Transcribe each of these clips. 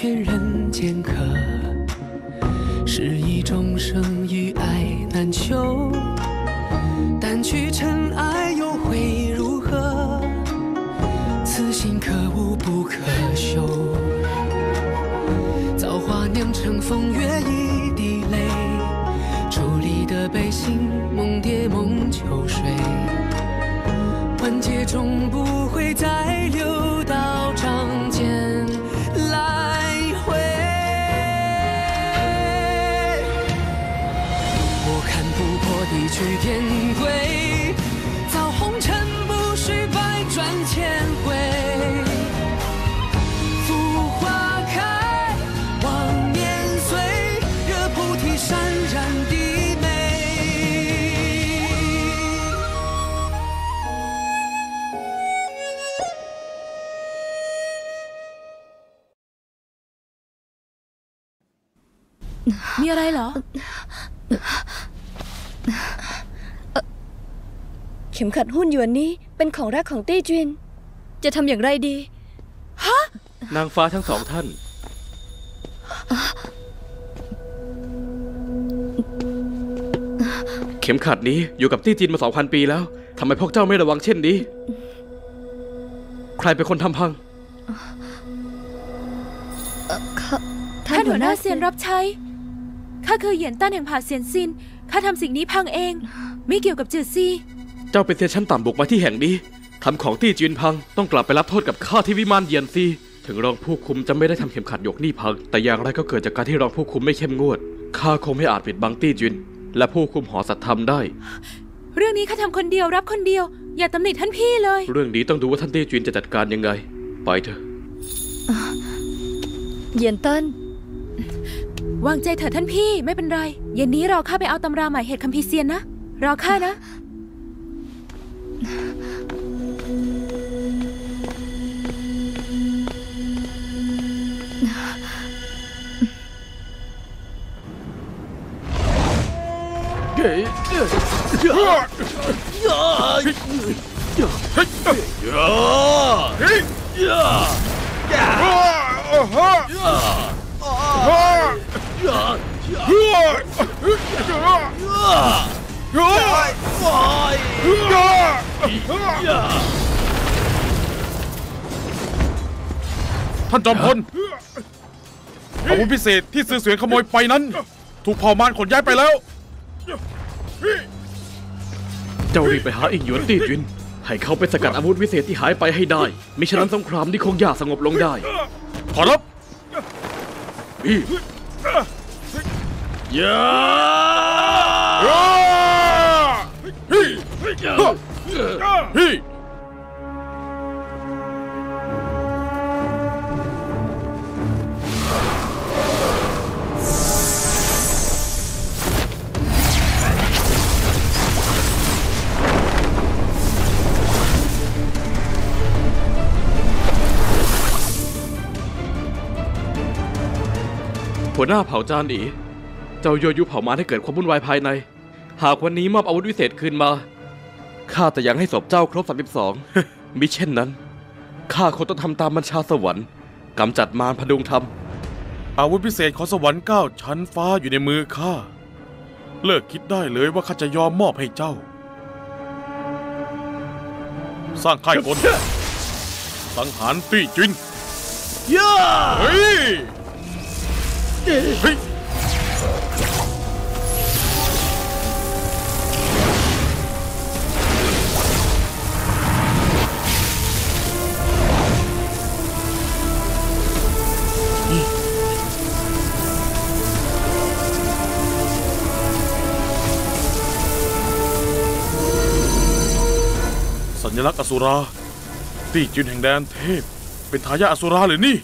劝人间客，是一种生与爱难求。但去尘埃又会如何？此心可无不可修。造化酿成风月一滴泪，伫立的悲心梦蝶梦秋水。万劫终不会再流到掌间来回。我看不破地去天归，造红尘不须百转千回。浮花开，望年岁，惹菩提潸然的美。 มีอะไรเหรอเข็มขัดหุ้นหยวนนี้เป็นของรักของตี้จินจะทำอย่างไรดีฮะนางฟ้าทั้งสองท่านเข็มขัดนี้อยู่กับตี้จินมา 2,000 ปีแล้วทำไมพวกเจ้าไม่ระวังเช่นนี้ใครเป็นคนทำพังท่านหัวหน้าเซียนรับใช้ข้าคือเหยียนต้านแห่งผาเซียนซินข้าทำสิ่งนี้พังเองไม่เกี่ยวกับจืดซีเจ้าเป็นเซียนชั้นต่ำบุกมาที่แห่งนี้ทำของตี้จินพังต้องกลับไปรับโทษกับข้าที่วิมานเหยียนซีถึงรองผู้คุมจะไม่ได้ทำเข็มขัดหยกนี่พังแต่อย่างไรก็เกิดจากการที่รองผู้คุมไม่เข้มงวดข้าคงไม่อาจปิดบังตี้จินและผู้คุมหอสัตธรรมได้เรื่องนี้ข้าทำคนเดียวรับคนเดียวอย่าตำหนิท่านพี่เลยเรื่องนี้ต้องดูว่าท่านตี้จินจะจัดการยังไงไปเถอะเหยียนเติ้นวางใจเถอะท่านพี่ไม่เป็นไรเย็นนี้รอข้าไปเอาตำราหมายเหตุคัมภีร์เซียนนะรอข้านะท่านจอมพลอาวุธพิเศษที่ซื้อเสวียนขโมยไปนั้นถูกเผ่ามารขนย้ายไปแล้วเจ้ารีบไปหาอิงหยวนตี้จินให้เขาไปสกัดอาวุธวิเศษที่หายไปให้ได้มิฉะนั้นสงครามนี้คงยากสงบลงได้ขอรับย่าหัวหน้าเผ่าจานอีเจ้ายั่วยุเผ่ามารให้เกิดความวุ่นวายภายในหากวันนี้มอบอาวุธวิเศษคืนมาข้าจะยังให้ศพเจ้าครบ32มิเช่นนั้นข้าคงต้องทำตามบัญชาสวรรค์กำจัดมารพดุงธรรมอาวุธพิเศษของสวรรค์9 ชั้นฟ้าอยู่ในมือข้าเลิกคิดได้เลยว่าข้าจะยอมมอบให้เจ้าสร้างค่ายกลสังหารตี้จินเฮ้ยสัญลักษณ์อสุราตี้จินแห่งแดนเทพเป็นทายาทอสุราหรือนี่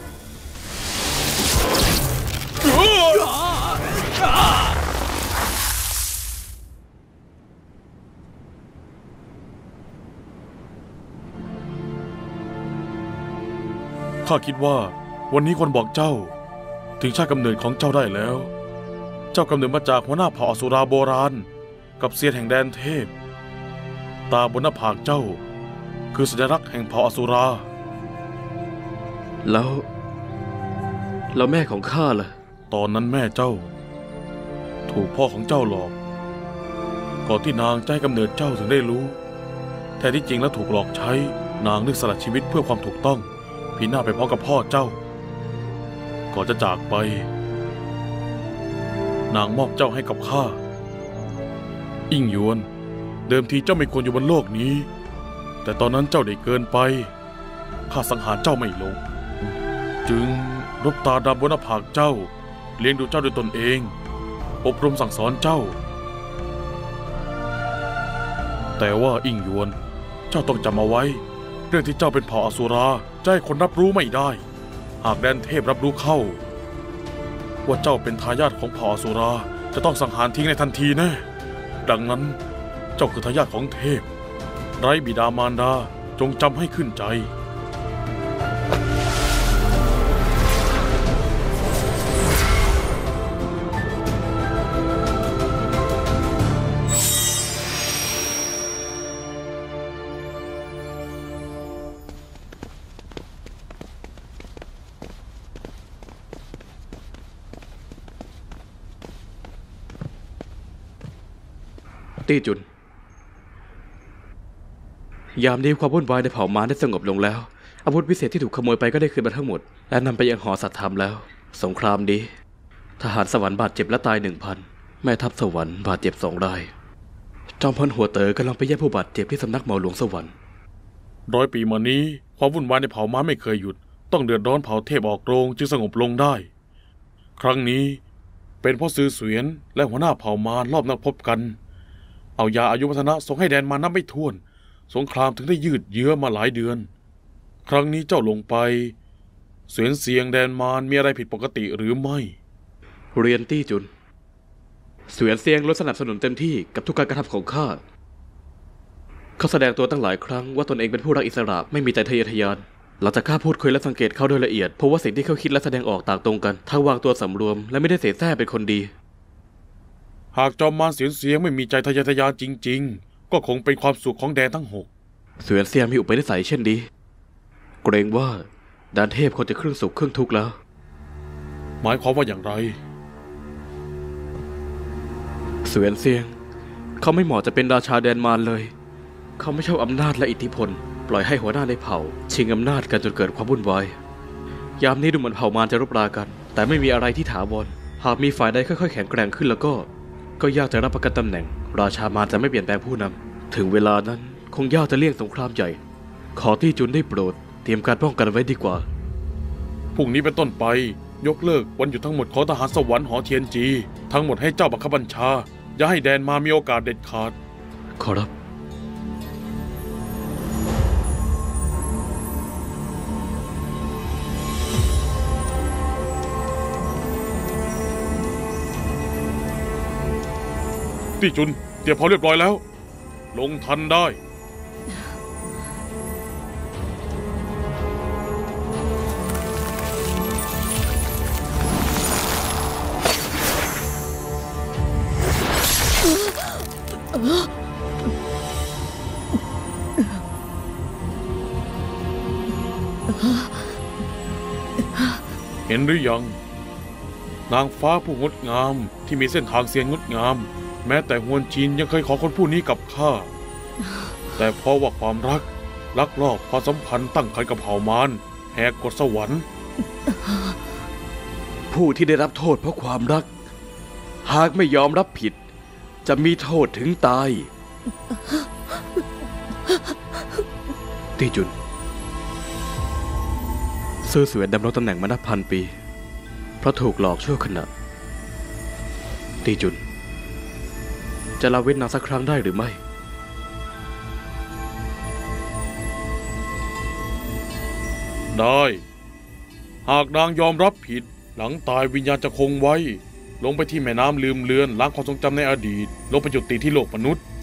ข้าคิดว่าวันนี้คนบอกเจ้าถึงชาติกำเนิดของเจ้าได้แล้วเจ้ากำเนิดมาจากหัวหน้าเผ่าอสุราโบราณกับเซียนแห่งแดนเทพตาบนหน้าผากเจ้าคือสัญลักษณ์แห่งเผ่าอสุราแล้วแล้วแม่ของข้าล่ะตอนนั้นแม่เจ้า ถูกพ่อของเจ้าหลอก ก่อนที่นางจะให้กำเนิดเจ้าถึงได้รู้แท้ที่จริงแล้วถูกหลอกใช้นางนึกสละชีวิตเพื่อความถูกต้องพินาศไปพร้อมกับพ่อเจ้าก่อนจะจากไปนางมอบเจ้าให้กับข้าอิ่งหยวนเดิมทีเจ้าไม่ควรอยู่บนโลกนี้แต่ตอนนั้นเจ้าได้เกินไปข้าสังหารเจ้าไม่ลงจึงรบตาดำบนหน้าผากเจ้าเลี้ยงดูเจ้าด้วยตนเองอบรมสั่งสอนเจ้าแต่ว่าอิ่งหยวนเจ้าต้องจำเอาไว้เรื่องที่เจ้าเป็นเผ่าอสุราจะให้คนรับรู้ไม่ได้หากแดนเทพรับรู้เข้าว่าเจ้าเป็นทายาทของเผ่าอสุราจะต้องสังหารทิ้งในทันทีแน่ดังนั้นเจ้าคือทายาทของเทพไร้บิดามารดาจงจำให้ขึ้นใจตี้จุนยามนี้ความวุ่นวายในเผ่าม้าได้สงบลงแล้วอาวุธวิเศษที่ถูกขโมยไปก็ได้คืนมาทั้งหมดและนำไปยังหอสัตว์ธรรมแล้วสงครามนี้ทหารสวรรค์บาดเจ็บและตาย 1,000 แม่ทัพสวรรค์บาดเจ็บ2 รายจอมพลหัวเต๋อกำลังไปเยี่ยมผู้บาดเจ็บที่สำนักหมอหลวงสวรรค์ 100 ปีมานี้ความวุ่นวายในเผ่าม้าไม่เคยหยุดต้องเดือดร้อนเผ่าเทพออกโรงจึงสงบลงได้ครั้งนี้เป็นเพราะซือเสวียนและหัวหน้าเผ่ามารรอบนัดพบกันเอายาอายุวัฒนะส่งให้แดนมานับไม่ถ้วนสงครามถึงได้ยืดเยื้อมาหลายเดือนครั้งนี้เจ้าลงไปเสวียนเสียงแดนมารมีอะไรผิดปกติหรือไม่เรียนตี้จุนเสวียนเสียงล้วนสนับสนุนเต็มที่กับทุกการกระทำของข้าเขาแสดงตัวตั้งหลายครั้งว่าตนเองเป็นผู้รักอิสระไม่มีแต่ทะเยอทะยานหลังจากข้าพูดคุยและสังเกตเขาโดยละเอียดพบว่าสิ่งที่เขาคิดและแสดงออกต่างตรงกันทั้งวางตัวสำรวมและไม่ได้เสแสร้งเป็นคนดีหากจอมมารเสวียนเสียงไม่มีใจทะเยอทะยานจริงๆก็คงเป็นความสุขของแดนทั้ง6 เสวียนเสียงมีอุปนิสัยเช่นนี้เกรงว่าแดนเทพคนจะครึ่งสุขครึ่งทุกข์แล้วหมายความว่าอย่างไรเสวียนเสียงเขาไม่เหมาะจะเป็นราชาแดนมารเลยเขาไม่ชอบอำนาจและอิทธิพลปล่อยให้หัวหน้าในเผ่าชิงอำนาจกันจนเกิดความวุ่นวายยามนี้ดูเหมือนเผ่ามารจะรบรากันแต่ไม่มีอะไรที่ถาวรหากมีฝ่ายใดค่อยๆแข็งแกร่งขึ้นแล้วก็ยากจะรับประกันตำแหน่งราชามารจะไม่เปลี่ยนแปลงผู้นำถึงเวลานั้นคงยากจะเลี่ยงสงครามใหญ่ขอตี้จุนได้โปรดเตรียมการป้องกันไว้ดีกว่าพรุ่งนี้เป็นต้นไปยกเลิกวันหยุดทั้งหมดของทหารสวรรค์หอเทียนจีทั้งหมดให้เจ้าบังคับบัญชาอย่าให้แดนมามีโอกาสเด็ดขาดขอรับตี้จุนเตรียมพร้อมเรียบร้อยแล้วลงทันได้เห็นหรือยังนางฟ้าผู้งดงามที่มีเส้นทางเสียงงดงามแม้แต่ฮวนจินยังเคยขอคนผู้นี้กับข้าแต่เพราะว่าความรักลักลอบความสัมพันธ์ตั้งคันกับเผ่ามารแหกกฎสวรรค์ผู้ที่ได้รับโทษเพราะความรักหากไม่ยอมรับผิดจะมีโทษถึงตายตี้จุนซื่อเสวียนดำรงตำแหน่งมานับพันปีเพราะถูกหลอกชั่วขณะตี้จุนจะละเว้นนางสักครั้งได้หรือไม่ได้หากนางยอมรับผิดหลังตายวิญญาณจะคงไว้ลงไปที่แม่น้ำลืมเลือนล้างความทรงจำในอดีตลงไปจุติที่โลกมนุษย์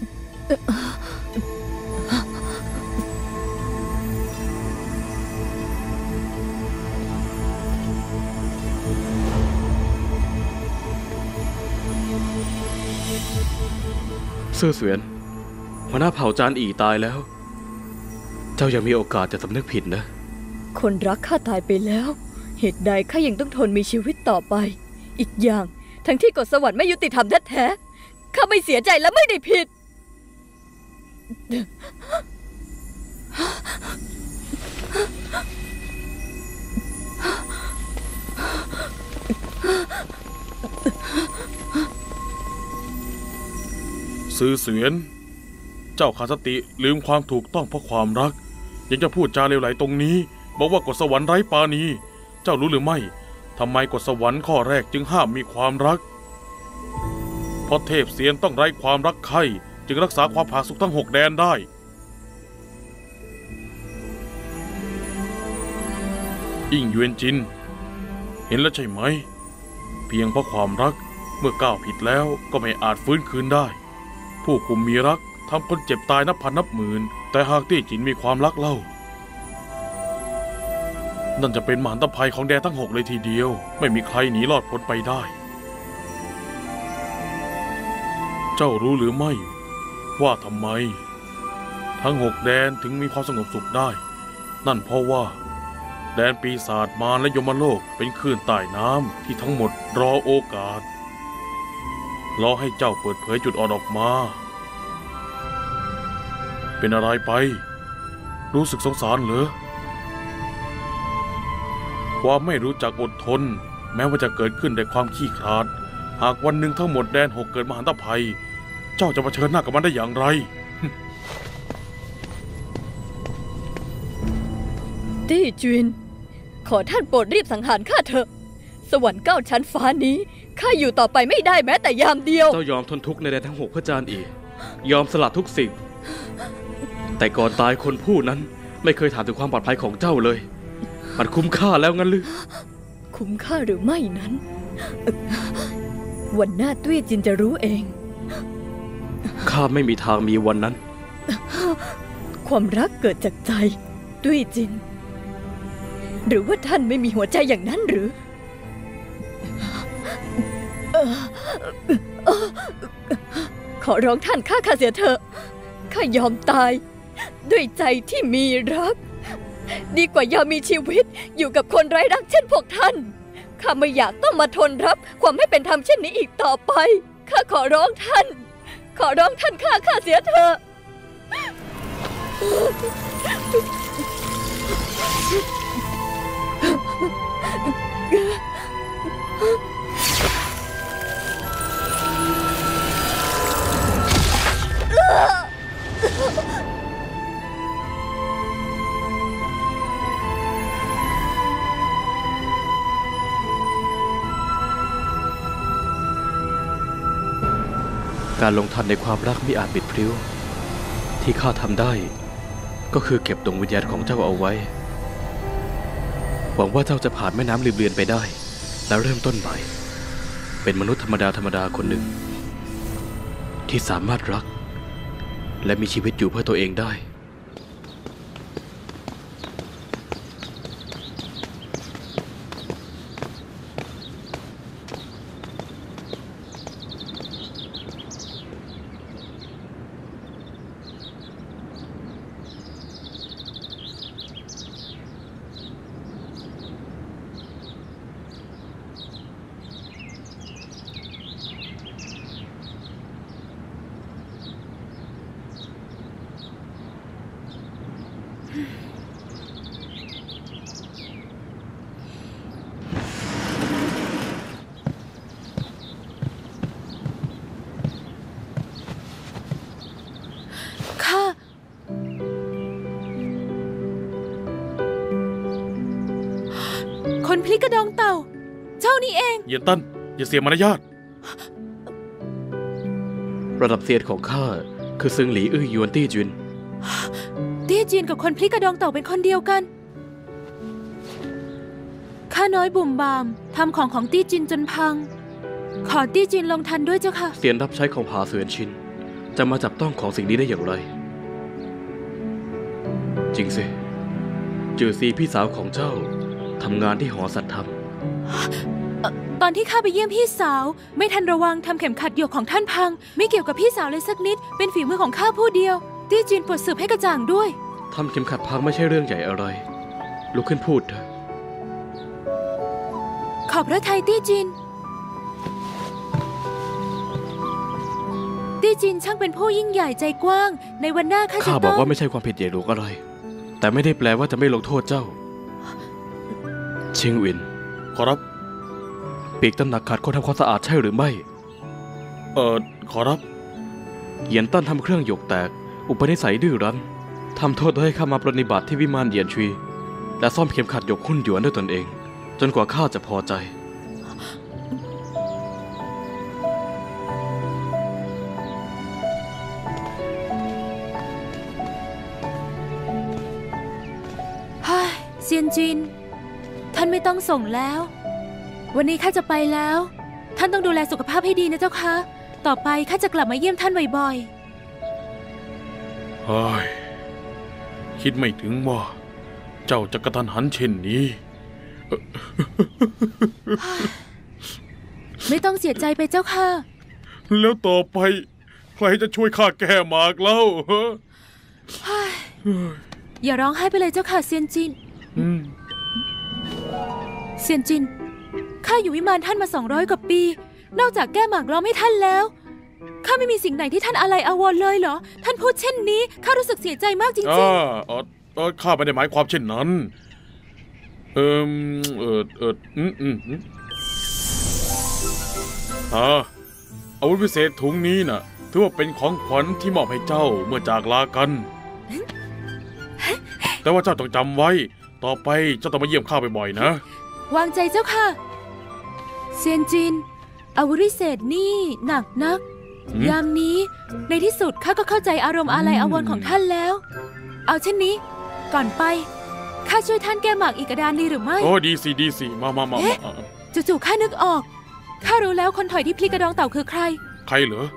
ซื่อเสวียนหัวหน้าเผ่าจานอีตายแล้วเจ้ายังมีโอกาสจะสำนึกผิดนะคนรักข้าตายไปแล้วเหตุใดข้ายังต้องทนมีชีวิตต่อไปอีกอย่างทั้งที่กฎสวรรค์ไม่ยุติธรรมแท้ๆข้าไม่เสียใจและไม่ได้ผิดซื่อเสวียนเจ้าขาดสติลืมความถูกต้องเพราะความรักยังจะพูดจาเลวไหลตรงนี้บอกว่ากฎสวรรค์ไร้ปราณีเจ้ารู้หรือไม่ทำไมกฎสวรรค์ข้อแรกจึงห้ามมีความรักเพราะเทพเซียนต้องไร้ความรักใคร่จึงรักษาความผาสุกทั้ง6 แดนได้อิงเยวนจินเห็นแล้วใช่ไหมเพียงเพราะความรักเมื่อก้าวผิดแล้วก็ไม่อาจฟื้นคืนได้ผู้คุมมีรักทำคนเจ็บตายนับพันนับหมื่นแต่หากตี้จินมีความรักเล่านั่นจะเป็นมหันตภัยของแดนทั้ง6เลยทีเดียวไม่มีใครหนีรอดพ้นไปได้เจ้ารู้หรือไม่ว่าทำไมทั้ง6 แดนถึงมีความสงบสุขได้นั่นเพราะว่าแดนปีศาจมารและยมโลกเป็นคลื่นใต้น้ำที่ทั้งหมดรอโอกาสรอให้เจ้าเปิดเผยจุดอ่อนออกมาเป็นอะไรไปรู้สึกสงสารเหรอความไม่รู้จักอดทนแม้ว่าจะเกิดขึ้นด้วยความขี้ขลาดหากวันหนึ่งทั้งหมดแดน6เกิดมหันตภัยเจ้าจะเผชิญหน้ากับมันได้อย่างไรตี้จวินขอท่านโปรดรีบสังหารข้าเถอะสวรรค์9 ชั้นฟ้านี้ข้าอยู่ต่อไปไม่ได้แม้แต่ยามเดียวเจ้ายอมทนทุกข์ในแดนทั้ง6เพื่อจานอียอมสละทุกสิ่งแต่ก่อนตายคนผู้นั้นไม่เคยถามถึงความปลอดภัยของเจ้าเลยมันคุ้มค่าแล้วงั้นหรือคุ้มค่าหรือไม่นั้นวันหน้าตุ้ยจินจะรู้เองข้าไม่มีทางมีวันนั้นความรักเกิดจากใจตุ้ยจินหรือว่าท่านไม่มีหัวใจอย่างนั้นหรือขอร้องท่านฆ่าข้าเสียเถอะข้ายอมตายด้วยใจที่มีรักดีกว่ายอมมีชีวิตอยู่กับคนไร้รักเช่นพวกท่านข้าไม่อยากต้องมาทนรับความไม่เป็นธรรมเช่นนี้อีกต่อไปข้าขอร้องท่านฆ่าข้าเสียเถอะการลงทันในความรักมิอาจบิดพริ้วที่ข้าทำได้ก็คือเก็บดวงวิญญาณของเจ้าเอาไว้หวังว่าเจ้าจะผ่านแม่น้ำลืมเลือนไปได้และเริ่มต้นใหม่เป็นมนุษย์ธรรมดาคนหนึ่งที่สามารถรักและมีชีวิตอยู่เพื่อตัวเองได้คนพลิกกระดองเต่าเจ้านี่เองเหยียนตั้นอย่าเสียมารยาทระดับเซียนของข้าคือซึงหลีอื้อหยวนตี้จินตี้จินกับคนพลิกกระดองเต่าเป็นคนเดียวกันข้าน้อยบุ่มบามทำของตี้จินจนพังขอตี้จินลงทันด้วยเจ้าค่ะเซียนรับใช้ของผาเสวียนชินจะมาจับต้องของสิ่งนี้ได้อย่างไรจริงสิจือซีพี่สาวของเจ้าทำงานที่หอสัตธรรมตอนที่ข้าไปเยี่ยมพี่สาวไม่ทันระวังทำเข็มขัดหยกของท่านพังไม่เกี่ยวกับพี่สาวเลยสักนิดเป็นฝีมือของข้าผู้เดียวตี้จินโปรดสืบให้กระจ่างด้วยทำเข็มขัดพังไม่ใช่เรื่องใหญ่อะไรลุกขึ้นพูดเถอะขอบพระทัยตี้จินตี้จินช่างเป็นผู้ยิ่งใหญ่ใจกว้างในวันหน้าข้าจะข้าบอกว่าไม่ใช่ความผิดใหญ่หลวงอะไร แต่ไม่ได้แปลว่าจะไม่ลงโทษเจ้าเชียงวินขอรับปีกตำหนักขาดคนทำความสะอาดใช่หรือไม่ขอรับเหยียนตั้นทำเครื่องหยกแตก อุปนิสัยดื้อรั้นทำโทษให้ข้ามาปรนนิบัติที่วิมานเหยียนชุยและซ่อมเข็มขัดหยกหุ้นหยวนด้วยตนเอง จนกว่าข้าจะพอใจเซียนจินท่านไม่ต้องส่งแล้ววันนี้ข้าจะไปแล้วท่านต้องดูแลสุขภาพให้ดีนะเจ้าคะต่อไปข้าจะกลับมาเยี่ยมท่านบ่อยๆเฮ้ยคิดไม่ถึงว่าเจ้าจะกระทันหันเช่นนี้ไม่ต้องเสียใจไปเจ้าค่ะแล้วต่อไปใครจะช่วยข้าแก้หมากเล่าอย่าร้องไห้ไปเลยเจ้าค่ะเซียนจินเซียนจินข้าอยู่วิมานท่านมา200 กว่าปีนอกจากแก้หมากล้อมให้ท่านแล้วข้าไม่มีสิ่งไหนที่ท่านอะไรอาวรณ์เลยเหรอท่านพูดเช่นนี้ข้ารู้สึกเสียใจมากจริงๆข้าไม่ได้หมายความเช่นนั้นอาวุธพิเศษถุงนี้น่ะถือว่าเป็นของขวัญที่มอบให้เจ้าเมื่อจากลากันแต่ว่าเจ้าต้องจำไว้ต่อไปเจ้าต้องมาเยี่ยมข้าบ่อยๆนะวางใจเจ้าค่ะเซียนจินอาวุธพิเศษนี่หนักนักยามนี้ในที่สุดข้าก็เข้าใจอารมณ์อาลัยอาวรณ์ของท่านแล้วเอาเช่นนี้ก่อนไปข้าช่วยท่านแก้หมากอีกกระดานดีหรือไม่โอ้ดีสิมาจู่ๆข้านึกออกข้ารู้แล้วคนถอยที่พลีกระดองเต่าคือใครเหรอ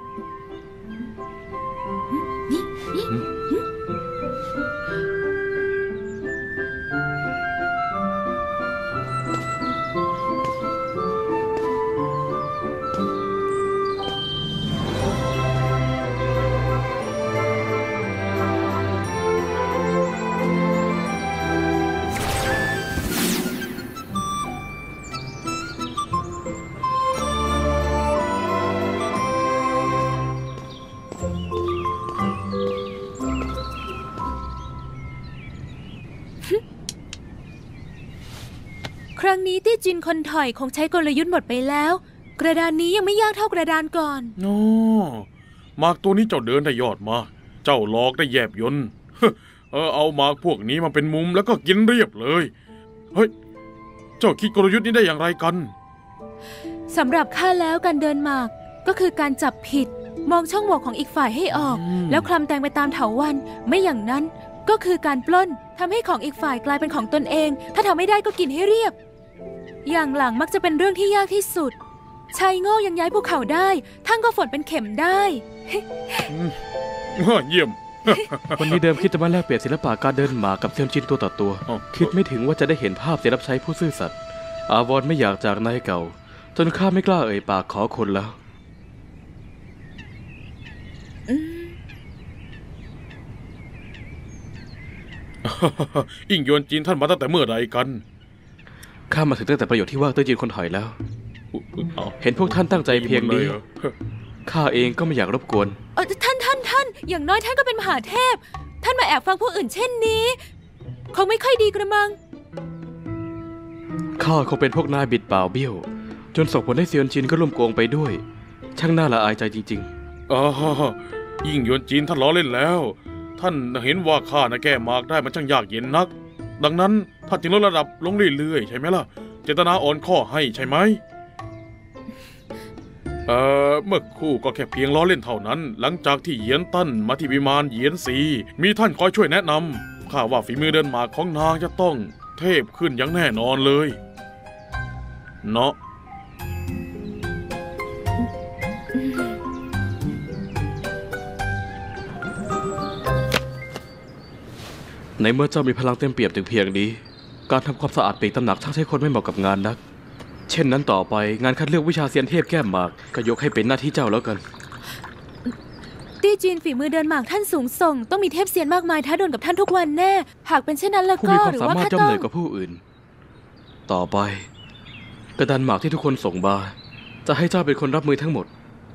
ครั้งนี้ตี้จินคนถอยคงใช้กลยุทธ์หมดไปแล้วกระดานนี้ยังไม่ยากเท่ากระดานก่อนโอ้หมากตัวนี้เจ้าเดินได้ยอดมากเจ้าหลอกได้แยบยลเอาหมากพวกนี้มาเป็นมุมแล้วก็กินเรียบเลยเฮ้ยเจ้าคิดกลยุทธ์นี้ได้อย่างไรกันสำหรับข้าแล้วการเดินหมากก็คือการจับผิดมองช่องโหว่ของอีกฝ่ายให้ออกแล้วคลำแตงไปตามเถาวัลย์ไม่อย่างนั้นก็คือการปล้นทำให้ของอีกฝ่ายกลายเป็นของตนเองถ้าทำไม่ได้ก็กินให้เรียบอย่างหลังมักจะเป็นเรื่องที่ยากที่สุดชายโง่ยังย้ายภูเขาได้ท่านก็ฝนเป็นเข็มได้เยี่ยมวันนี้เดิมคิดจะมาแลกเปลี่ยนศิลปะการเดินหมากกับเซียนจินตัวต่อตัวคิดไม่ถึงว่าจะได้เห็นภาพเสียรับใช้ผู้ซื่อสัตย์อาวรณ์ไม่อยากจากนายเก่าจนข้าไม่กล้าเอ่ยปากขอคนแล้วอิ่งโยนจีนท่านมาตั้งแต่เมื่อใดกันข้ามาถึงตั้งแต่ประโยชน์ที่ว่าเต้ยจีนคนถอยแล้วเห็นพวกท่านตั้งใจเพียงนี้ข้าเองก็ไม่อยากรบกวนท่านอย่างน้อยท่านก็เป็นมหาเทพท่านมาแอบฟังผู้อื่นเช่นนี้คงไม่ค่อยดีกระมังข้าคงเป็นพวกนายบิดเปล่าเบี้ยวจนส่งผลให้เซียนจีนก็ร่วมโกงไปด้วยช่างน่าละอายใจจริงๆยิ่งโยนจีนท่านล้อเล่นแล้วท่านเห็นว่าข้าน่ะแก้หมากได้มันช่างยากเย็นนักดังนั้นท่านจึงลดระดับลงเรื่อยๆใช่ไหมล่ะเจตนาอ่อนข้อให้ใช่ไหมเมื่อคู่ก็แค่เพียงล้อเล่นเท่านั้นหลังจากที่เหยียนตั้นมาที่วิมานเหยียนซีมีท่านคอยช่วยแนะนำข้าว่าฝีมือเดินหมากของนางจะต้องเทพขึ้นอย่างแน่นอนเลยเนาะในเมื่อเจ้ามีพลังเต็มเปี่ยมถึงเพียงนี้การทำความสะอาดปีกตำหนักช่างใช้คนไม่เหมาะกับงานนักเช่นนั้นต่อไปงานคัดเลือกวิชาเซียนเทพแก้หมากก็ยกให้เป็นหน้าที่เจ้าแล้วกันตี้จีนฝีมือเดินหมากท่านสูงส่งต้องมีเทพเซียนมากมายท้าดวลกับท่านทุกวันแน่หากเป็นเช่นนั้นแล้วก็หรือว่าข้าต้องผู้มีความสามารถย่อมเหนือกว่าผู้อื่นต่อไปกระดานหมากที่ทุกคนส่งมาจะให้เจ้าเป็นคนรับมือทั้งหมด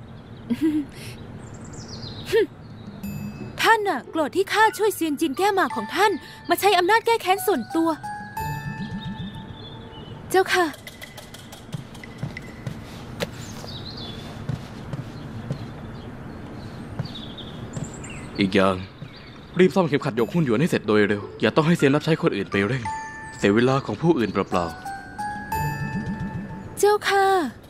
ท่านน่ะโกรธที่ข้าช่วยเซียนจินแก้หมากของท่านมาใช้อำนาจแก้แค้นส่วนตัว เจ้าค่ะอีกอย่างรีบซ่อมเข็มขัดหยกหุ้นหยวนให้เสร็จโดยเร็วอย่าต้องให้เซียนรับใช้คนอื่นไปเร่งเสียเวลาของผู้อื่นเปล่าๆเจ้าค่ะ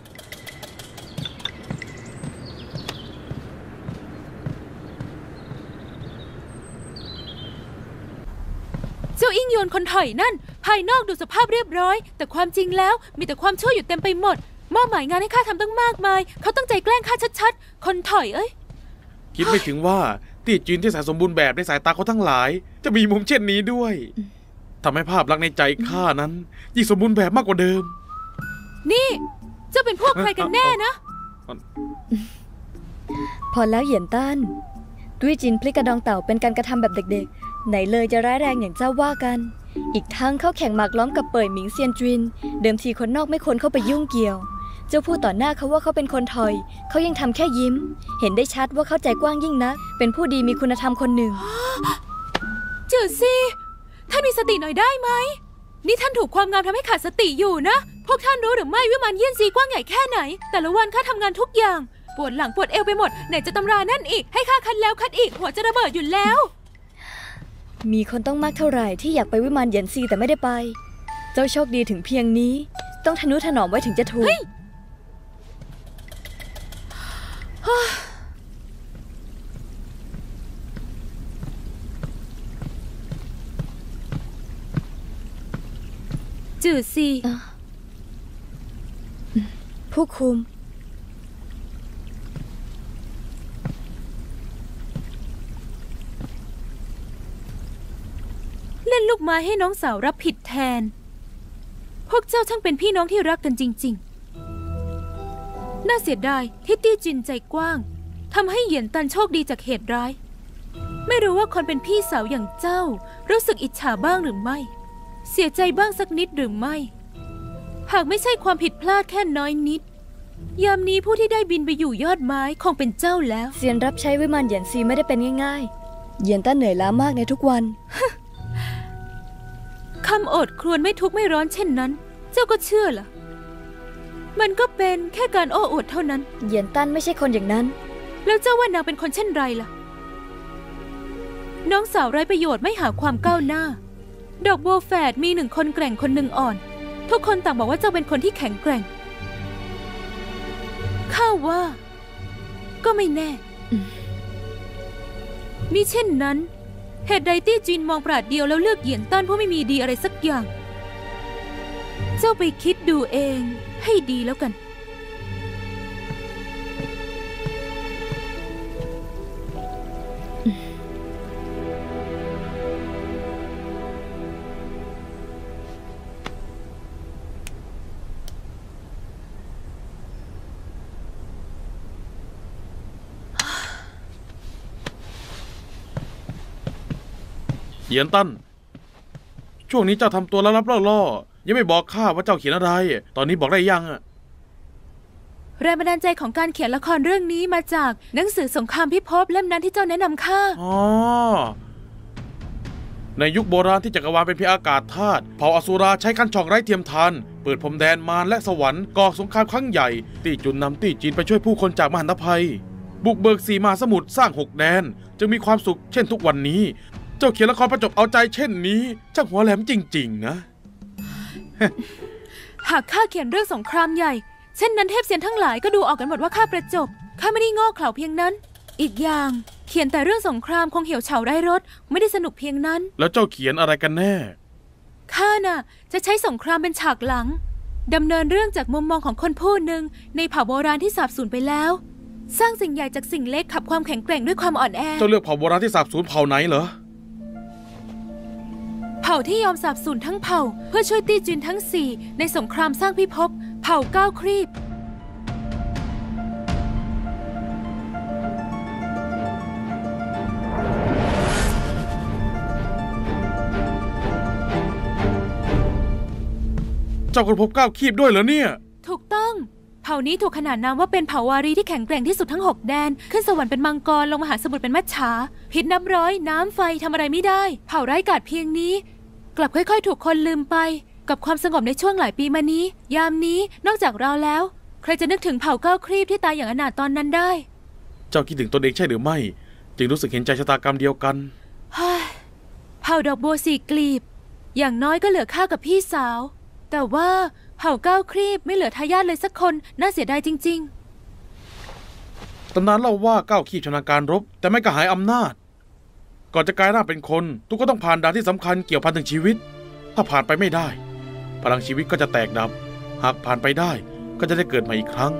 เจ้าอิ่งโยนคนถอยนั่นภายนอกดูสภาพเรียบร้อยแต่ความจริงแล้วมีแต่ความชั่วอยู่เต็มไปหมดมอบหมายงานให้ข้าทำตั้งมากมายเขาตั้งใจแกล้งข้าชัดๆคนถอยเอ้ยคิดไม่ถึงว่าตี้จีนที่แสนสมบูรณ์แบบในสายตาเขาทั้งหลายจะมีมุมเช่นนี้ด้วยทำให้ภาพลักษณ์ในใจข้านั้นยิ่งสมบูรณ์แบบมากกว่าเดิมนี่เจ้าเป็นพวกใครกันแน่นะพอแล้วเหยียนต้านตุ้ยจินพลิกกระดองเต่าเป็นการกระทำแบบเด็กๆไหนเลยจะร้ายแรงอย่างเจ้าว่ากันอีกทั้งเขาแข่งหมากล้อมกับเป่ยหมิงเซียนจินเดิมทีคนนอกไม่ควรเข้าไปยุ่งเกี่ยวเจ้าพูดต่อหน้าเขาว่าเขาเป็นคนถอยเขายังทำแค่ยิ้มเห็นได้ชัดว่าเขาใจกว้างยิ่งนักเป็นผู้ดีมีคุณธรรมคนหนึ่งจืดสิท่านมีสติหน่อยได้ไหมนี่ท่านถูกความงามทำให้ขาดสติอยู่นะพวกท่านรู้หรือไม่วิมานเยี่ยนซีกว้างใหญ่แค่ไหนแต่ละวันข้าทำงานทุกอย่างปวดหลังปวดเอวไปหมดไหนจะตำรานั่นอีกให้ข้าคัดแล้วคัดอีกหัวจะระเบิดอยู่แล้วมีคนต้องมากเท่าไหร่ที่อยากไปวิมานเยี่ยนซีแต่ไม่ได้ไปเจ้าโชคดีถึงเพียงนี้ต้องทนุถนอมไว้ถึงจะถูกจืดสิผู้คุมเล่นลูกไม้ให้น้องสาวรับผิดแทนพวกเจ้าช่างเป็นพี่น้องที่รักกันจริงๆน่าเสียดายที่ตี้จินใจกว้างทำให้เหยียนตันโชคดีจากเหตุร้ายไม่รู้ว่าคนเป็นพี่สาวอย่างเจ้ารู้สึกอิจฉาบ้างหรือไม่เสียใจบ้างสักนิดหรือไม่หากไม่ใช่ความผิดพลาดแค่น้อยนิดยามนี้ผู้ที่ได้บินไปอยู่ยอดไม้คงเป็นเจ้าแล้วเซียนรับใช้วิมานเหยียนซีไม่ได้เป็นง่ายๆเหยียนต้าเหนื่อยล้ามากในทุกวันคำโอดครวญไม่ทุกข์ไม่ร้อนเช่นนั้นเจ้าก็เชื่อเหรอมันก็เป็นแค่การโอ้อวดเท่านั้นเหยียนต้านไม่ใช่คนอย่างนั้นแล้วเจ้าว่านางเป็นคนเช่นไรล่ะน้องสาวไร้ประโยชน์ไม่หาความก้าวหน้าดอกบัวแฝดมีหนึ่งคนแกร่งคนหนึ่งอ่อนทุกคนต่างบอกว่าเจ้าเป็นคนที่แข็งแกร่งข้าว่าก็ไม่แน่มิเช่นนั้นเหตุใดตี้จินมองปราดเดียวแล้วเลือกเหยียนต้านผู้ไม่มีดีอะไรสักอย่างเจ้าไปคิดดูเองให้ดีแล้วกันเหยียนตั้นช่วงนี้เจ้าทำตัวลับๆล่อๆยังไม่บอกข้าว่าเจ้าเขียนอะไรตอนนี้บอกได้ยังอะแรงบันดาลใจของการเขียนละครเรื่องนี้มาจากหนังสือสงครามพิภพเล่มนั้นที่เจ้าแนะนำข้าอ๋อในยุคโบราณที่จักรวาลเป็นเพียงอากาศธาตุเผ่าอสุราใช้ขั้นช่องไร้เทียมทานเปิดพรมแดนมารและสวรรค์ก่อสงครามครั้งใหญ่ตี้จุนนำตี้จีนไปช่วยผู้คนจากมหันตภัยบุกเบิก4 มหาสมุทรสร้าง6 แดนจึงมีความสุขเช่นทุกวันนี้เจ้าเขียนละครประจบเอาใจเช่นนี้ช่างหัวแหลมจริงๆนะหากข้าเขียนเรื่องสงครามใหญ่เช่นนั้นเทพเซียนทั้งหลายก็ดูออกกันหมดว่าข้าประจบข้าไม่ได้โง่เขลาเพียงนั้นอีกอย่างเขียนแต่เรื่องสงครามคงเหี่ยวเฉาไร้รสไม่ได้สนุกเพียงนั้นแล้วเจ้าเขียนอะไรกันแน่ข้าน่ะจะใช้สงครามเป็นฉากหลังดำเนินเรื่องจากมุมมองของคนผู้หนึ่งในเผ่าโบราณที่สาบสูญไปแล้วสร้างสิ่งใหญ่จากสิ่งเล็กขับความแข็งแกร่งด้วยความอ่อนแอเจ้าเลือกเผ่าโบราณที่สาบสูญเผ่าไหนเหรอเผ่าที่ยอมสาบสูญทั้งเผ่าเพื่อช่วยตี้จินทั้ง4ในสงครามสร้างพิภพเผ่าก้าวครีบเจ้าค้นพบ9 คีบด้วยเหรอเนี่ยถูกต้องเผ่านี้ถูกขนานนามว่าเป็นเผ่าวารีที่แข็งแกร่งที่สุดทั้ง6 แดนขึ้นสวรรค์เป็นมังกรลงมหาสมุทรเป็นมัจฉาพิษน้ำร้อยน้ำไฟทำอะไรไม่ได้เผ่าไร้กาจเพียงนี้กลับค่อยๆถูกคนลืมไปกับความสงบในช่วงหลายปีมานี้ยามนี้นอกจากเราแล้วใครจะนึกถึงเผ่า9 ครีบที่ตายอย่างอนาถตอนนั้นได้เจ้าคิดถึงตนเองใช่หรือไม่จึงรู้สึกเห็นใจชะตากรรมเดียวกันเผ่าดอกบัว4 กลีบอย่างน้อยก็เหลือข้ากับพี่สาวแต่ว่าเผ่า9 ครีบไม่เหลือทายาทเลยสักคนน่าเสียดายจริงๆตำนานเล่าว่า9 คีบชำนาญการรบแต่ไม่กระหายอำนาจก่อนจะกลายร่างเป็นคนทุกก็ต้องผ่านด่านที่สำคัญเกี่ยวพันถึงชีวิตถ้าผ่านไปไม่ได้พลังชีวิตก็จะแตกดับหากผ่านไปได้ก็จะได้เกิดใหม่อีกครั้ง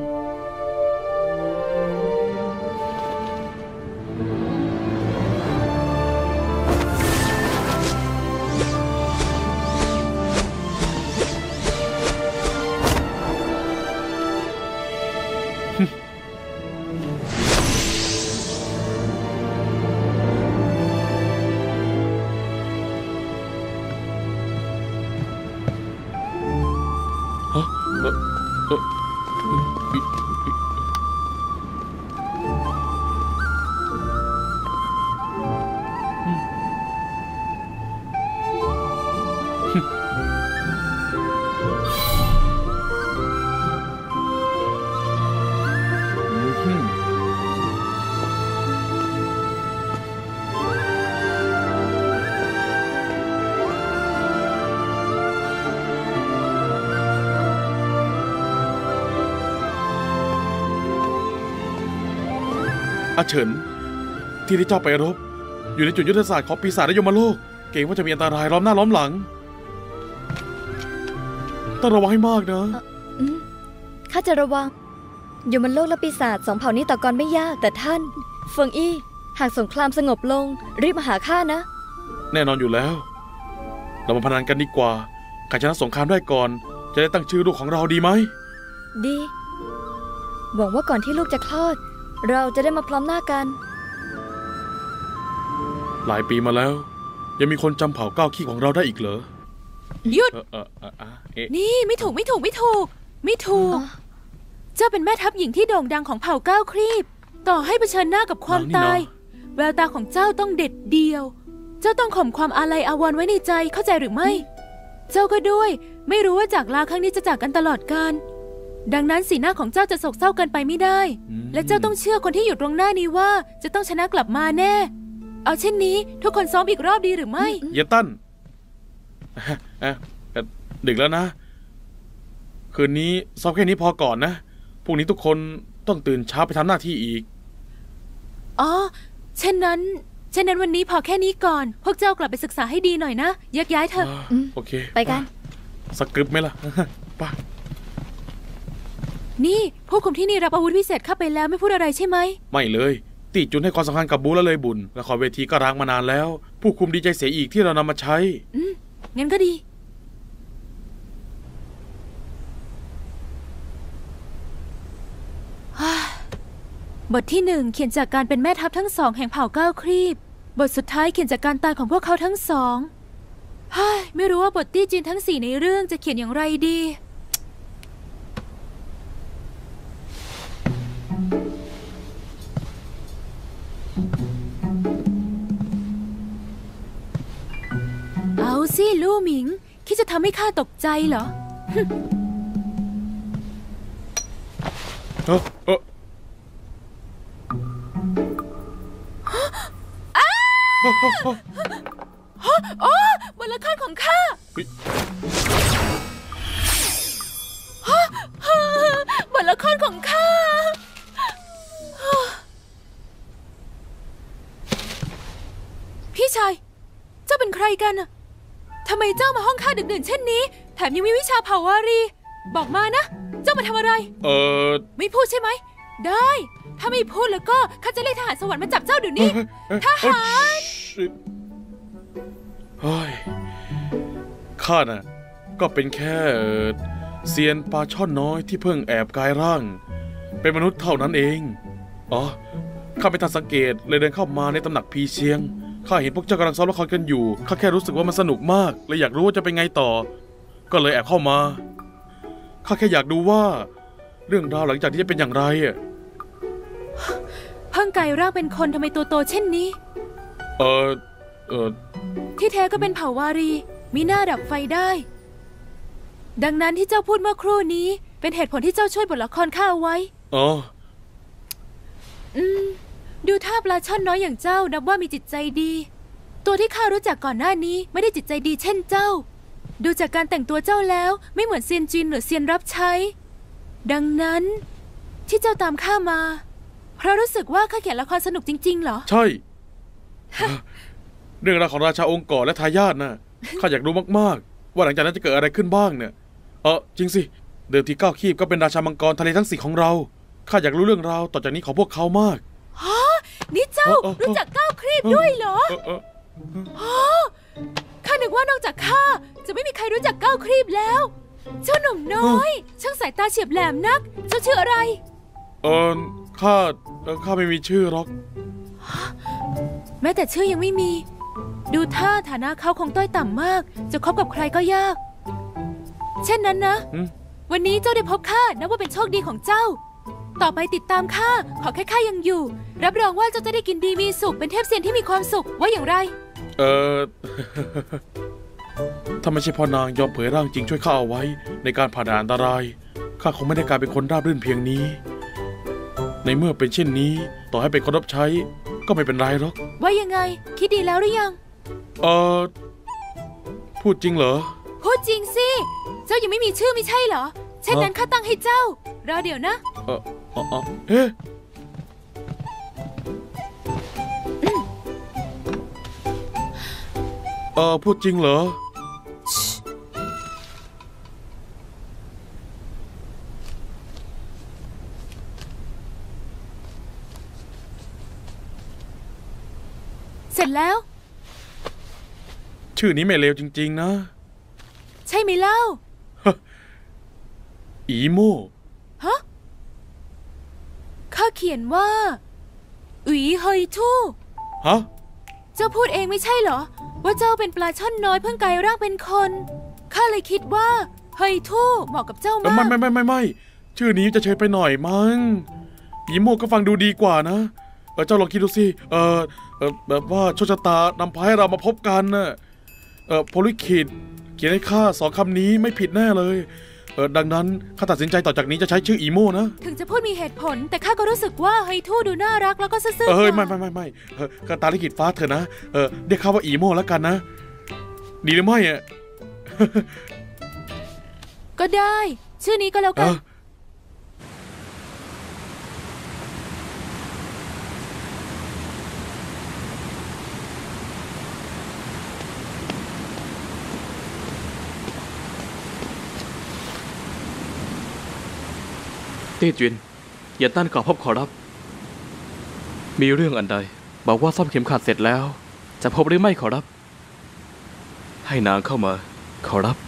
อาเฉินที่ที่เจ้าไปรบอยู่ในจุดยุทธศาสตร์ของปีศาจและยมโลกเกรงว่าจะมีอันตรายล้อมหน้าล้อมหลังต้องระวังให้มากนะข้าจะระวังยมโลกและปีศาจ2 เผ่านี้ต่อกรไม่ยากแต่ท่านเฟิงอี้หากสงครามสงบลงรีบมาหาข้านะแน่นอนอยู่แล้วเรามาพนันกันดีกว่าใครชนะสงครามได้ก่อนจะได้ตั้งชื่อลูกของเราดีไหมดีหวังว่าก่อนที่ลูกจะคลอดเราจะได้มาพร้อมหน้ากันหลายปีมาแล้วยังมีคนจำเผ่า9 คีบของเราได้อีกเหรอหยุดนี่ไม่ถูกเจ้าเป็นแม่ทัพหญิงที่โด่งดังของเผ่า9 ครีบต่อให้เผชิญหน้ากับความตายแววตาของเจ้าต้องเด็ดเดี่ยวเจ้าต้องข่มความอาลัยอาวรณ์ไว้ในใจเข้าใจหรือไม่เจ้าก็ด้วยไม่รู้ว่าจากลาครั้งนี้จะจากกันตลอดกาลดังนั้นสีหน้าของเจ้าจะโศกเศร้ากันไปไม่ได้และเจ้าต้องเชื่อคนที่อยู่ตรงหน้านี้ว่าจะต้องชนะกลับมาแน่เอาเช่นนี้ทุกคนซ้อมอีกรอบดีหรือไม่เยตันดึกแล้วนะคืนนี้ซ้อมแค่นี้พอก่อนนะพรุ่งนี้ทุกคนต้องตื่นเช้าไปทำหน้าที่อีกอ๋อเช่นนั้นวันนี้พอแค่นี้ก่อนพวกเจ้ากลับไปศึกษาให้ดีหน่อยนะแยกย้ายเถอะโอเคไปกันสกรึปไหมล่ะป่ะนี่ผู้คุมที่นี่รับอาวุธพิเศษเข้าไปแล้วไม่พูดอะไรใช่ไหมไม่เลยตีจุนให้ความสำคัญกับบูแล้วเลยบุญละครเวทีก็ร้างมานานแล้วผู้คุมดีใจเสียอีกที่เรานำมาใช้งั้นก็ดีบทที่1เขียนจากการเป็นแม่ทัพทั้ง2แห่งเผ่า9 ครีบบทสุดท้ายเขียนจากการตายของพวกเขาทั้ง2ไม่รู้ว่าบทตี้จีนทั้ง4ในเรื่องจะเขียนอย่างไรดีเอาสิลู่หมิงคิดจะทำให้ข้าตกใจเหรอบทละครของข้าบทละครของข้าพี่ชายเจ้าเป็นใครกันน่ะทำไมเจ้ามาห้องข้าดึกดื่นเช่นนี้แถมยังมีวิชาเผ่าวารีบอกมานะเจ้ามาทำอะไรไม่พูดใช่ไหมได้ถ้าไม่พูดแล้วก็ข้าจะเรียกทหารสวรรค์มาจับเจ้าเดี๋ยวนี้ทหารข้าน่ะก็เป็นแค่เซียนปลาช่อนน้อยที่เพิ่งแอบกายร่างเป็นมนุษย์เท่านั้นเองข้าไม่ทันสังเกตเลยเดินเข้ามาในตำหนักพีเชียงข้าเห็นพวกเจ้ากำลังซ้อมละครกันอยู่ข้าแค่รู้สึกว่ามันสนุกมากเลยอยากรู้ว่าจะเป็นไงต่อก็เลยแอบเข้ามาข้าแค่อยากดูว่า เรื่องราวหลังจากนี้จะเป็นอย่างไรอ่ะเพิ่งกลายร่างเป็นคนทำไมตัวโตเช่นนี้เออที่แท้ก็เป็นเผ่าวารีมีหน้าดับไฟได้ ดังนั้นที่เจ้าพูดเมื่อครู่นี้ เป็นเหตุผลที่เจ้าช่วยบทละครข้าเอาไว้อ๋อดูท่าปลาช่อนน้อยอย่างเจ้านับว่ามีจิตใจดี ตัวที่ข้ารู้จักก่อนหน้านี้ไม่ได้จิตใจดีเช่นเจ้า ดูจากการแต่งตัวเจ้าแล้วไม่เหมือนเซียนจินหรือเซียนรับใช้ ดังนั้นที่เจ้าตามข้ามา เพราะรู้สึกว่าข้าเขียนละครสนุกจริงๆเหรอใช่ เรื่องราวของราชาองค์ก่อและทายาทน่ะ ข้าอยากรู้มากๆ ว่าหลังจากนั้นจะเกิดอะไรขึ้นบ้างเนี่ยจริงสิ เดิมทีก้าวคีบก็เป็นราชามังกรทะเลทั้ง4ของเรา ข้าอยากรู้เรื่องราวต่อจากนี้ของพวกเขามากนี่เจ้ารู้จักก้าวครีบด้วยเหรอข้านึกว่านอกจากข้าจะไม่มีใครรู้จักก้าวครีบแล้ว เจ้าหนุ่มน้อย ช่างสายตาเฉียบแหลมนัก เจ้าชื่ออะไรข้าไม่มีชื่อหรอกแม้แต่ชื่อยังไม่มี ดูท่าฐานะเขาคงต้อยต่ำมาก จะคบกับใครก็ยาก เช่นนั้นนะ วันนี้เจ้าได้พบข้านับว่าเป็นโชคดีของเจ้า ต่อไปติดตามข้าขอแค่ข้ายังอยู่ รับรองว่าเจ้าจะได้กินดีมีสุขเป็นเทพเซียนที่มีความสุขว่าอย่างไรถ้าไม่ใช่พ่อนางยอมเผยร่างจริงช่วยข้าเอาไว้ ในการผ่านด่านอันตรายข้าคงไม่ได้กลายเป็นคนราบรื่นเพียงนี้ ในเมื่อเป็นเช่นนี้ต่อให้เป็นคนรับใช้ก็ไม่เป็นไรหรอกว่ายังไงคิดดีแล้วหรือยังพูดจริงเหรอพูดจริงสิ เจ้ายังไม่มีชื่อไม่ใช่เหรอ เช่นนั้นข้าตั้งให้เจ้ารอเดี๋ยวนะเอ๊ะพูดจริงเหรอเสร็จแล้วชื่อนี้ไม่เลวจริงๆนะใช่ไหมเล่าอีโม่ฮะข้าเขียนว่าอุ๋ยเฮยทู่ฮะเจ้าพูดเองไม่ใช่เหรอ ว่าเจ้าเป็นปลาช่อนน้อยเพิ่งกลายร่างเป็นคนข้าเลยคิดว่าเฮยทู่เหมาะกับเจ้ามากไม่ชื่อนี้จะเฉยไปหน่อยมั้งอีโม่ก็ฟังดูดีกว่านะเจ้าลองคิดดูสิแบบว่าโชคชะตานำพาให้เรามาพบกันน่ะโพลิคิดเขียนให้ข้า2 คำนี้ไม่ผิดแน่เลยดังนั้นข้าตัดสินใจต่อจากนี้จะใช้ชื่ออีโม่นะถึงจะพูดมีเหตุผลแต่ข้าก็รู้สึกว่าเฮยทู่ดูน่ารักแล้วก็ซื่อๆไม่ข้าตาลิขิตฟ้าเถอะนะเรียกข้าว่าอีโม่แล้วกันนะดีหรือไม่อ่ะก็ได้ชื่อนี้ก็แล้วกันตี้จินอย่าต้านก่อพบขอรับมีเรื่องอันใดบอกว่าซ่อมเข็มขัดเสร็จแล้วจะพบหรือไม่ขอรับให้นางเข้ามาขอรับ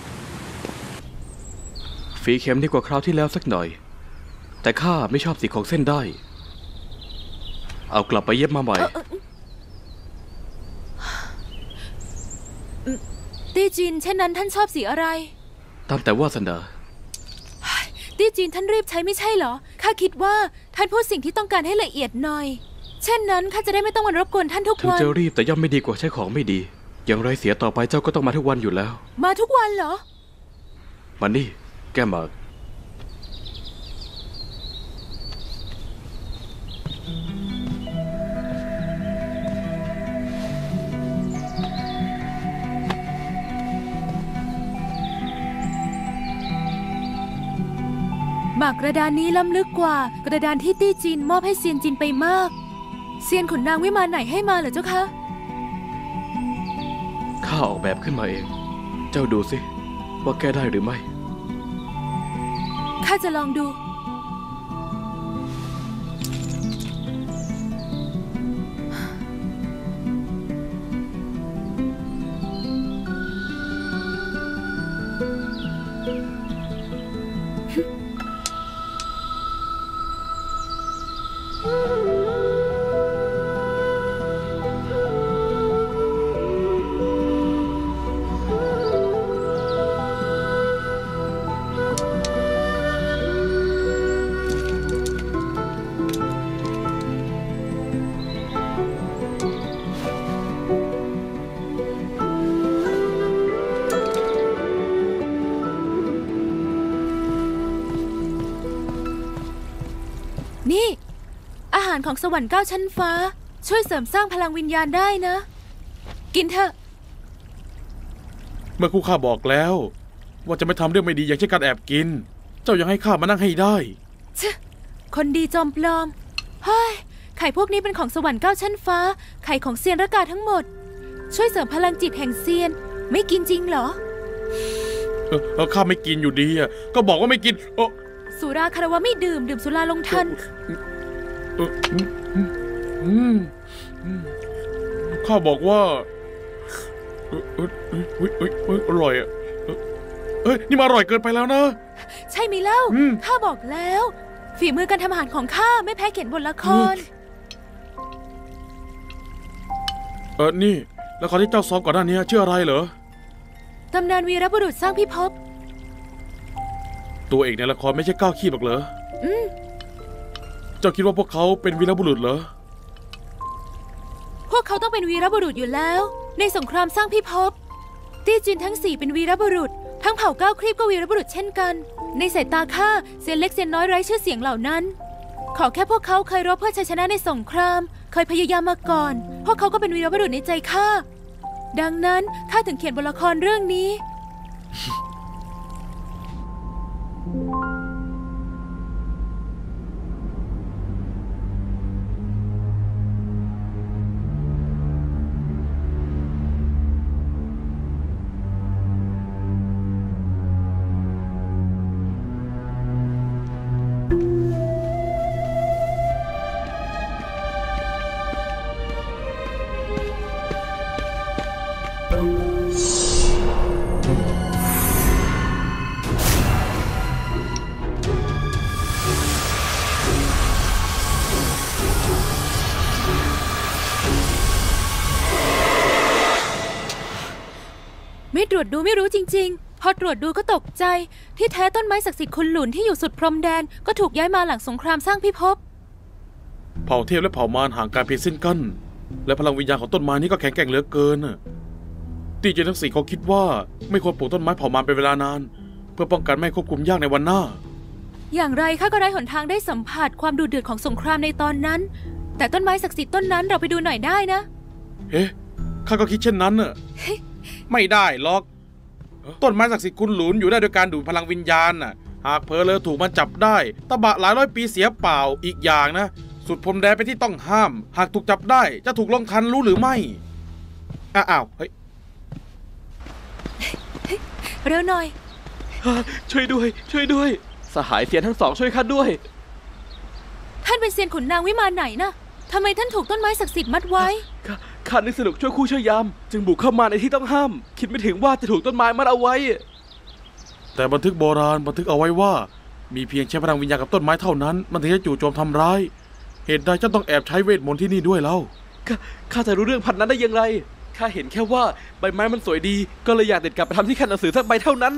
ฝีเข็มดีกว่าคราวที่แล้วสักหน่อยแต่ข้าไม่ชอบสีของเส้นได้เอากลับไปเย็บมาใหม่ตี้จินเช่นนั้นท่านชอบสีอะไรตามแต่วาสนาตี้จีนท่านรีบใช้ไม่ใช่เหรอข้าคิดว่าท่านพูดสิ่งที่ต้องการให้ละเอียดหน่อยเช่นนั้นข้าจะได้ไม่ต้องมารบกวนท่านทุกวันถึงจะรีบแต่ย่อมไม่ดีกว่าใช้ของไม่ดีอย่างไรเสียต่อไปเจ้าก็ต้องมาทุกวันอยู่แล้วมาทุกวันเหรอมานี่แก้มหมากหมากกระดานนี้ล้ำลึกกว่ากระดานที่ตี้จินมอบให้เซียนจินไปมากเซียนขุนนางวิมานไหนให้มาเหรอเจ้าคะข้าออกแบบขึ้นมาเองเจ้าดูสิว่าแก้ได้หรือไม่ข้าจะลองดูารของสวรรค์9ชั้นฟ้าช่วยเสริมสร้างพลังวิญญาณได้นะ กินเถอะเมื่อคู่ข้าบอกแล้ว ว่าจะไม่ทำเรื่องไม่ดีอย่างเช่นการแอบกิน เจ้ายังให้ข้ามานั่งให้ได้คนดีจอมปลอมเฮ้ยไข่พวกนี้เป็นของสวรรค์9ชั้นฟ้าไข่ของเซียนระกาทั้งหมดช่วยเสริมพลังจิตแห่งเซียนไม่กินจริงเหรอข้าไม่กินอยู่ดีอะก็บอกว่าไม่กินสุราคารวะไม่ดื่มสุราลงทันข้าบอกว่าอร่อยอ่ะนี่มาอร่อยเกินไปแล้วนะใช่ไหมเล่าข้าบอกแล้วฝีมือการทำอาหารของข้าไม่แพ้เขียนบทละครนี่ละครที่เจ้าซ้อมก่อนหน้านี้ชื่ออะไรเหรอตำนานวีรบุรุษสร้างพิภพตัวเอกในละครไม่ใช่ก้าวขี้หรอกเหรอเจ้าคิดว่าพวกเขาเป็นวีรบุรุษเหรอพวกเขาต้องเป็นวีรบุรุษอยู่แล้วในสงครามสร้างพิภพตี้จินทั้ง4เป็นวีรบุรุษทั้งเผ่าก้าวครีบก็วีรบุรุษเช่นกันในสายตาข้าเซียนเล็กเซียนน้อยไร้ชื่อเสียงเหล่านั้นขอแค่พวกเขาเคยรบเพื่อชัยชนะในสงครามเคยพยายามมาก่อนพวกเขาก็เป็นวีรบุรุษในใจข้าดังนั้นข้าถึงเขียนบทละครเรื่องนี้ไม่ตรวจดูไม่รู้จริงๆพอตรวจดูก็ตกใจที่แท้ต้นไม้ศักดิ์สิทธิ์คุณหลุนที่อยู่สุดพรมแดนก็ถูกย้ายมาหลังสงครามสร้างพิภพเผ่าเทพและเผ่ามารห่างกันเพียงเส้นกั้นและพลังวิญญาณของต้นไม้นี้ก็แข็งแกร่งเหลือเกินตีเจนทั้ง4เขาคิดว่าไม่ควรปลูกต้นไม้เผ่ามารเป็นเวลานานเพื่อป้องกันไม่ควบคุมยากในวันหน้าอย่างไรข้าก็ไร้หนทางได้สัมผัสความดุเดือดของสงครามในตอนนั้นแต่ต้นไม้ศักดิ์สิทธิ์ต้นนั้นเราไปดูหน่อยได้นะเฮ้ข้าก็คิดเช่นนั้นน่ะ ไม่ได้หรอกต้นไม้ศักดิ์สิทธิ์คุณหลุนอยู่ได้โดยการดูดพลังวิญญาณน่ะหากเพอเลอถูกมันจับได้ตบะหลายร้อยปีเสียเปล่าอีกอย่างนะสุดพรมแดนไปที่ต้องห้ามหากถูกจับได้จะถูกลงทันรู้หรือไม่อ้าวเฮ้ยเร็วหน่อยช่วยด้วยสหายเซียนทั้งสองช่วยข้าด้วยท่านเป็นเซียนขุนนางวิมานไหนนะทำไมท่านถูกต้นไม้ศักดิ์สิทธิ์มัดไว้ข้านึกสนุกช่วยคู่ช่วยยามจึงบุกเข้ามาในที่ต้องห้ามคิดไม่ถึงว่าจะถูกต้นไม้มัดเอาไว้แต่บันทึกโบราณบันทึกเอาไว้ว่ามีเพียงใช้พลังวิญญาณกับต้นไม้เท่านั้นมันถึงจะจู่โจมทำร้ายเหตุใดเจ้าต้องแอบใช้เวทมนต์ที่นี่ด้วยเล่าข้าจะรู้เรื่องพันนั้นได้อย่างไรข้าเห็นแค่ว่าใบไม้มันสวยดีก็เลยอยากติดกลับไปทำที่ขั้นหนังสือสักใบเท่านั้น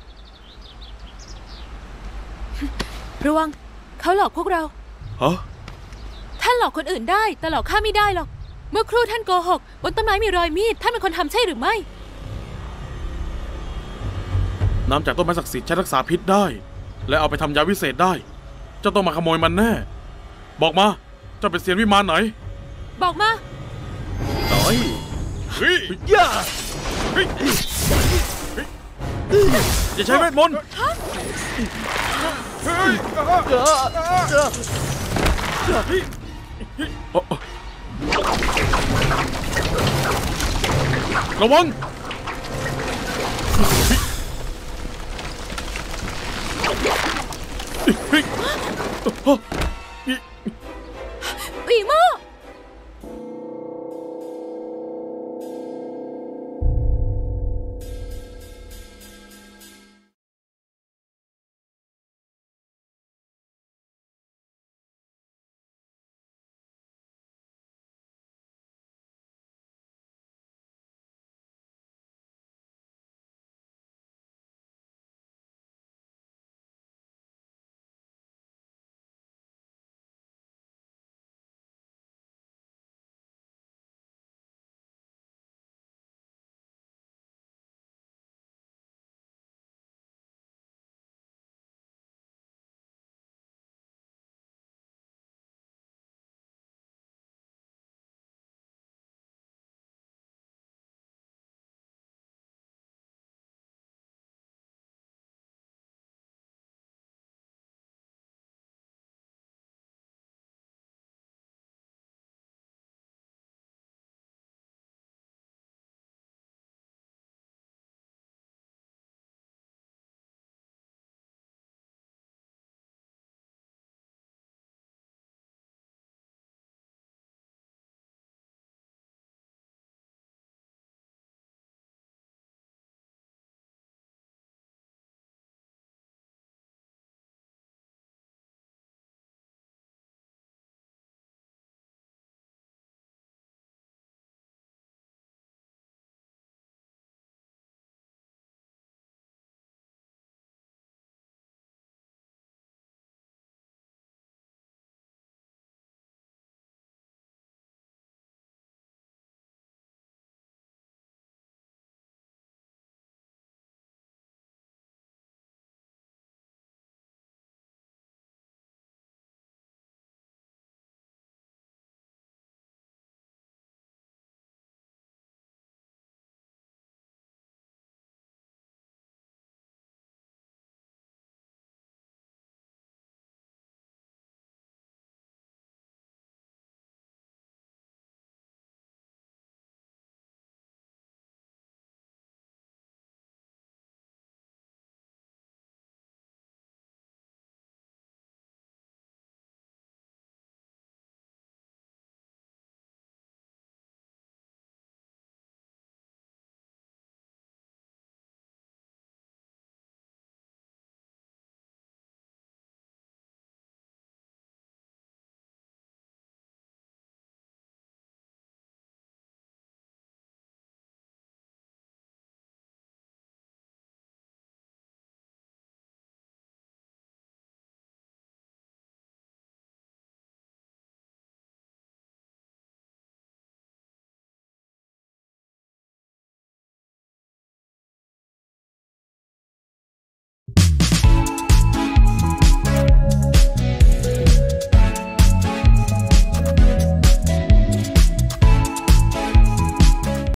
ระวังเขาหลอกพวกเราฮะท่านหลอกคนอื่นได้แต่หลอกข้าไม่ได้หรอกเมื่อครู่ท่านโกหกบนต้นไม้มีรอยมีดท่านเป็นคนทำใช่หรือไม่น้ำจากต้นไม้ศักดิ์สิทธิ์ใช้รักษาพิษได้และเอาไปทำยาวิเศษได้เจ้าต้องมาขโมยมันแน่บอกมาเจ้าเป็นเซียนวิมานไหนบอกมาหน่อยอย่าอย่าใช้เวทมนต์ระวังอีโม่